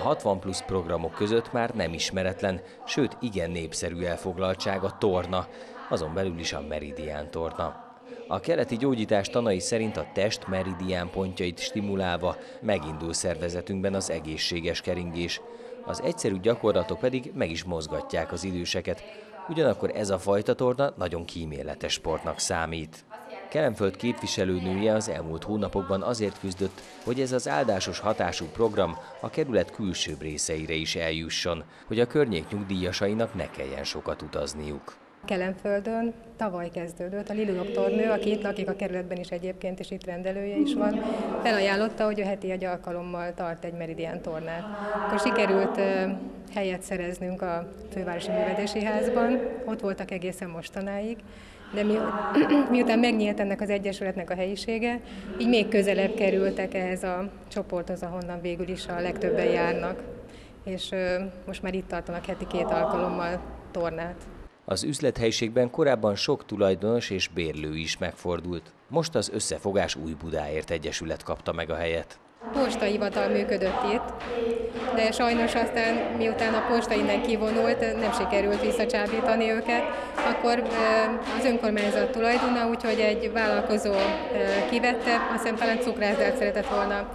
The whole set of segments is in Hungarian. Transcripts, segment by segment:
60 plusz programok között már nem ismeretlen, sőt igen népszerű elfoglaltság a torna, azon belül is a meridián torna. A keleti gyógyítás tanai szerint a test meridián pontjait stimulálva megindul szervezetünkben az egészséges keringés. Az egyszerű gyakorlatok pedig meg is mozgatják az időseket, ugyanakkor ez a fajta torna nagyon kíméletes sportnak számít. Kelenföld képviselőnője az elmúlt hónapokban azért küzdött, hogy ez az áldásos hatású program a kerület külsőbb részeire is eljusson, hogy a környék nyugdíjasainak ne kelljen sokat utazniuk. Kelenföldön tavaly kezdődött. A Lili doktornő, aki itt lakik a kerületben is egyébként, és itt rendelője is van, felajánlotta, hogy ő heti egy alkalommal tart egy meridián tornát. Akkor sikerült helyet szereznünk a Fővárosi Művelődési Házban, ott voltak egészen mostanáig, de miután megnyílt ennek az egyesületnek a helyisége, így még közelebb kerültek ehhez a csoporthoz, ahonnan végül is a legtöbben járnak, és most már itt tartanak heti 2 alkalommal tornát. Az üzlethelyiségben korábban sok tulajdonos és bérlő is megfordult. Most az Összefogás Újbudáért Egyesület kapta meg a helyet. Postahivatal működött itt, de sajnos aztán miután a posta innen kivonult, nem sikerült visszacsábítani őket, akkor az önkormányzat tulajdona, úgyhogy egy vállalkozó kivette, azt hiszem talán cukrászdát szeretett volna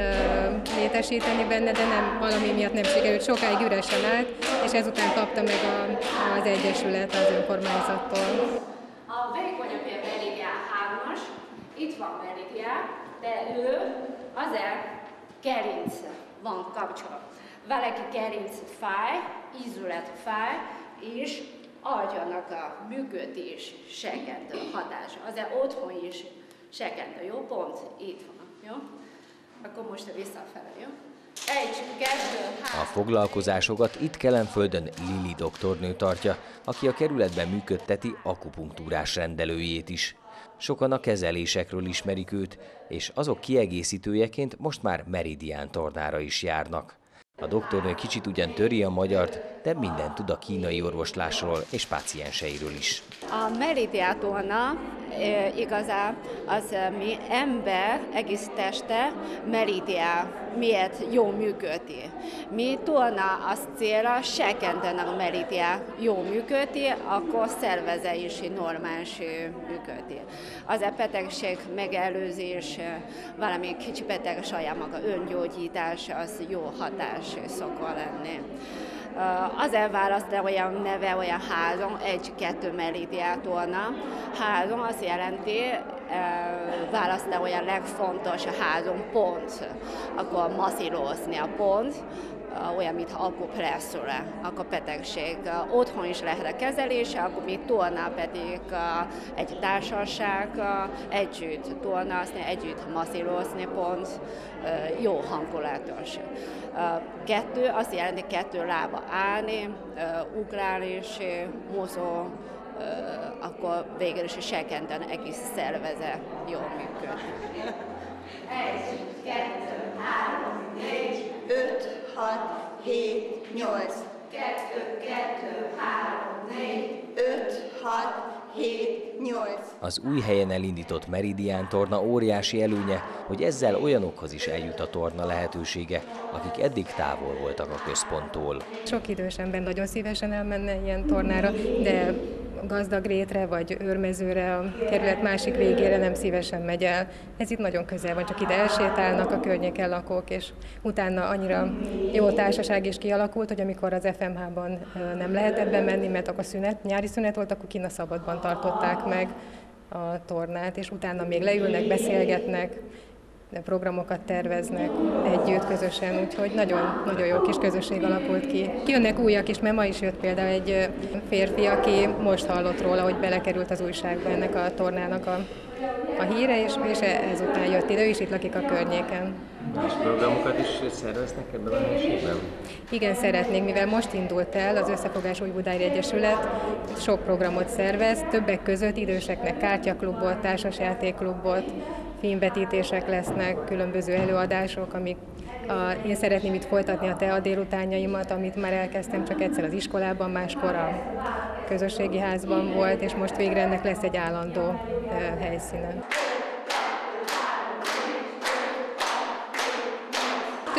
létesíteni benne, de nem, valami miatt nem sikerült, sokáig üresen állt, és ezután kapta meg az Egyesület az önkormányzattól. A vékonyabb ilyen meridián 3-as, itt van meridián, de ő azért gerinc van kapcsolat. Valaki gerinc fáj, ízület fáj, és agyának a működés segítő hatása. Azért otthon is segítő, jó? Pont itt van, jó? Akkor most visszafele, jó? 1, 2, 3. A foglalkozásokat itt Kelenföldön Lili doktornő tartja, aki a kerületben működteti akupunktúrás rendelőjét is. Sokan a kezelésekről ismerik őt, és azok kiegészítőjeként most már meridián tornára is járnak. A doktornő kicsit ugyan töri a magyart, de mindent tud a kínai orvoslásról és pácienseiről is. A meridián torna igazán az mi ember egész teste meridián miért jó működik. Mi torna az célra segíteni a meridián jó működik, akkor szervezet is normális működik. Az a betegség megelőzés, valami kicsi beteg saját maga öngyógyítás, az jó hatás szokva lenni. Azért választ olyan neve, olyan 3, 1, 2 meridián torna. 3 azt jelenti, választ olyan legfontos 3 pont. Akkor masszírozni a pont, olyan, mint akupresszora, akkor betegség. Otthon is lehet a kezelése, akkor mi torna pedig egy társaság, együtt tornázni, együtt masszírozni pont, jó hangulatos. 2 azt jelenti 2 lába állni, ugrálni és mozó, akkor végül is segíteni egész szervezet jól működik. 1, 2, 3, 4, 5, 6, 7, 8. 2, 2, 3, 4, 5, 6, 7, 8. Az új helyen elindított meridián torna óriási előnye, hogy ezzel olyanokhoz is eljut a torna lehetősége, akik eddig távol voltak a központtól. Sok idős ember nagyon szívesen elmenne ilyen tornára, de gazdag rétre vagy őrmezőre, a kerület másik végére nem szívesen megy el. Ez itt nagyon közel van, csak ide elsétálnak a környéken lakók, és utána annyira jó társaság is kialakult, hogy amikor az FMH-ban nem lehetett bemenni, mert akkor nyári szünet volt, akkor kint a szabadban tartották meg a tornát, és utána még leülnek, beszélgetnek, programokat terveznek együtt, közösen, úgyhogy nagyon jó kis közösség alakult ki. Kijönnek újak is, mert ma is jött például egy férfi, aki most hallott róla, hogy belekerült az újságba ennek a tornának a híre, és ezután jött ide, ő is itt lakik a környéken. És programokat is szerveznek ebben a helységben? Igen, szeretnénk, mivel most indult el az Összefogás Újbudáért Egyesület, sok programot szervez, többek között időseknek kártyaklubot, társasjátékklubot, filmvetítések lesznek, különböző előadások, én szeretném itt folytatni a TEA délutánjaimat, amit már elkezdtem csak egyszer az iskolában, máskor a közösségi házban volt, és most végre ennek lesz egy állandó helyszíne.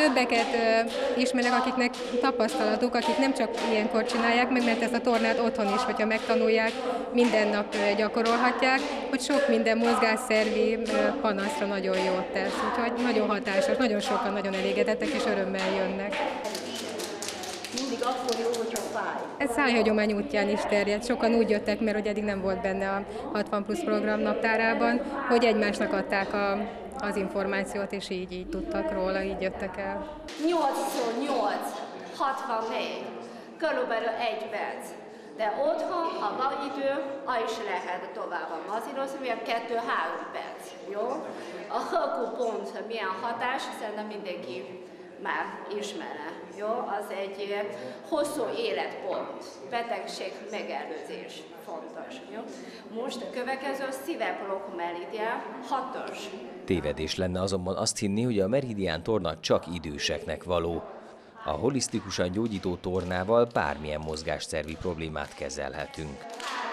többeket ismerek, akiknek tapasztalatuk, akik nem csak ilyenkor csinálják meg, mert ezt a tornát otthon is, hogyha megtanulják, minden nap gyakorolhatják, hogy sok minden mozgásszervi panaszra nagyon jót tesz. Úgyhogy nagyon hatásos, nagyon sokan nagyon elégedettek és örömmel jönnek. Mindig akkor jó, hogyha fáj. Ez szájhagyomány útján is terjed. Sokan úgy jöttek, mert hogy eddig nem volt benne a 60 plusz program naptárában, hogy egymásnak adták az információt, és így tudtak róla, így jöttek el. 8x8, 64, körülbelül 1 perc. De otthon, ha van idő, is lehet tovább mazírozni, milyen 2-3 perc, jó? A hölkőpont milyen hatás, szerintem mindenki már ismerne, jó? Az egy hosszú életpont, betegség megelőzés fontos, jó? Most a következő szíveblock meridián 6-os. Tévedés lenne azonban azt hinni, hogy a meridián torna csak időseknek való. A holisztikusan gyógyító tornával bármilyen mozgásszervi problémát kezelhetünk.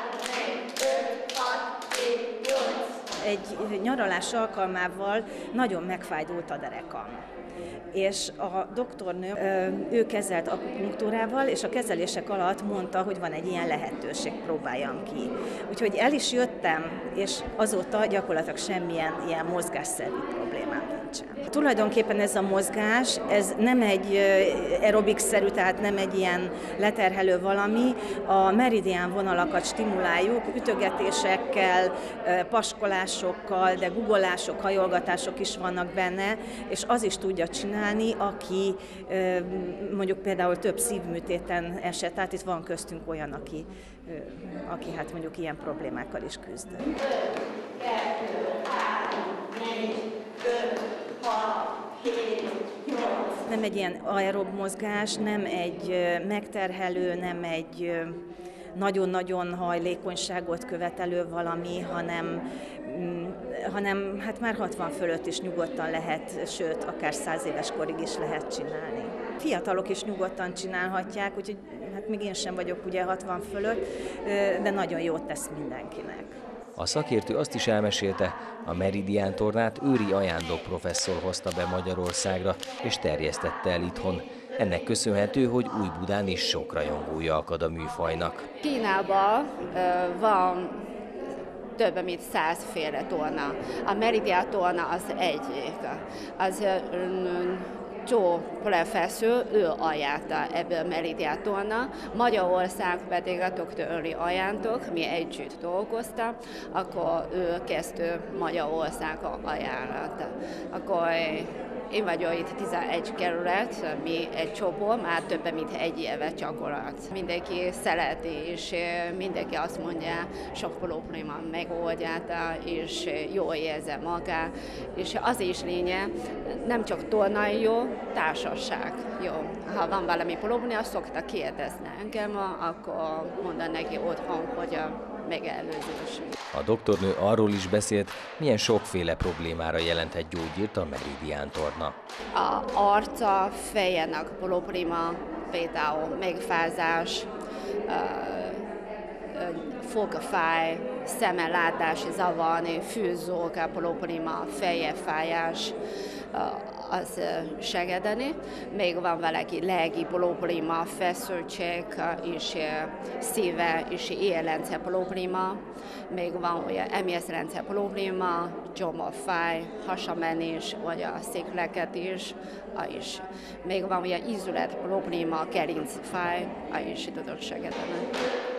Egy nyaralás alkalmával nagyon megfájdult a derekam. És a doktornő, ő kezelt akupunktúrával, és a kezelések alatt mondta, hogy van egy ilyen lehetőség, próbáljam ki. Úgyhogy el is jöttem, és azóta gyakorlatilag semmilyen ilyen mozgásszervi problémám nincsen. Tulajdonképpen ez a mozgás, ez nem egy aerobik-szerű, tehát nem egy ilyen leterhelő valami. A meridián vonalakat stimuláljuk, ütögetésekkel, paskolásokkal, de guggolások, hajolgatások is vannak benne, és az is tudja csinálni, aki mondjuk például több szívműtéten esett, tehát itt van köztünk olyan, aki hát mondjuk ilyen problémákkal is küzd. 2, 3, 4, 5, 6, 7, 8. Nem egy ilyen aerob mozgás, nem egy megterhelő, nem egy nagyon-nagyon hajlékonyságot követelő valami, hanem hát már 60 fölött is nyugodtan lehet, sőt, akár 100 éves korig is lehet csinálni. Fiatalok is nyugodtan csinálhatják, úgyhogy hát még én sem vagyok ugye 60 fölött, de nagyon jót tesz mindenkinek. A szakértő azt is elmesélte, a meridián tornát Őri Ajándok professzor hozta be Magyarországra, és terjesztette el itthon. Ennek köszönhető, hogy Újbudán is sok rajongója akad a műfajnak. Kínában van több mint 100 féle torna. A meridián torna az egyik. Az Joe professzor, ő ajánlta ebből meridián torna. Magyarország pedig a Dr. Őri Ajándok, mi együtt dolgoztam, akkor ő kezdő Magyarországon ajánlata. Akkor én vagyok itt 11 kerület, mi egy csoport, már több mint 1 éve gyakorlat. Mindenki szereti, és mindenki azt mondja, sok probléma megoldjáta, és jól érzi magát. És az is lényeg, nem csak torna jó, társaság jó. Ha van valami probléma, szokta kérdezni engem, akkor mondom neki otthon, hogy a megelőzés. A doktornő arról is beszélt, milyen sokféle problémára jelenthet gyógyírt a meridián torna. A arca, fejének probléma, például megfázás, fogfáj, szemellátási zavar, fülzóka probléma, fejfájás, az segíteni. Még van valaki lelki probléma, feszültség, és szíve és érrendszer probléma. Még van olyan emészrendszer probléma, gyomorfáj, hasamenés, vagy a székleketés, is. Még van olyan ízület probléma, gerincfáj, is tudok segíteni.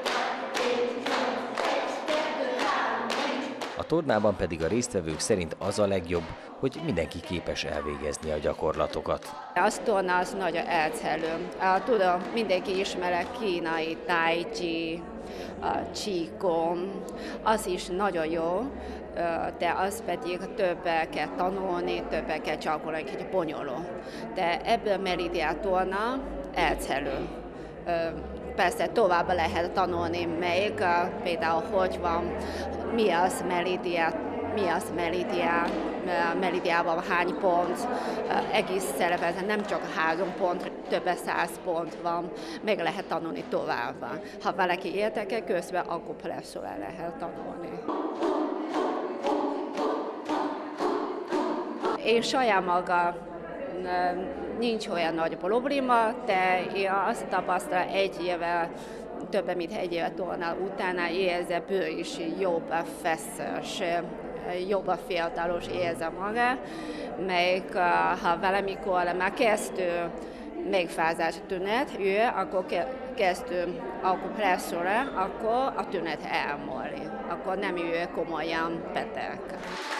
A tornában pedig a résztvevők szerint az a legjobb, hogy mindenki képes elvégezni a gyakorlatokat. A torna az nagyon egyszerű. Tudom, mindenki ismer a kínai tai chi, qigong, az is nagyon jó, de az pedig többet kell tanulni, többet kell gyakorolni, hogy bonyolult. De ebből meridián torna egyszerű. Persze tovább lehet tanulni még, például hogy van, mi az meridián, meridiában hány pont, egész szervezet, nem csak 3 pont, több 100 pont van, meg lehet tanulni tovább. Ha valaki érdekel, közben akupresszorral lehet tanulni. Én saját maga nincs olyan nagy probléma, de én azt tapasztalom több mint egy éve torna utána érzem, ő is jobb feszes, jobb fiatalos érzi maga, meg ha valamikor már kezdő megfázás tünet, akkor kezdő akupresszorra, akkor a tünet elmúlik, akkor nem ő komolyan beteg.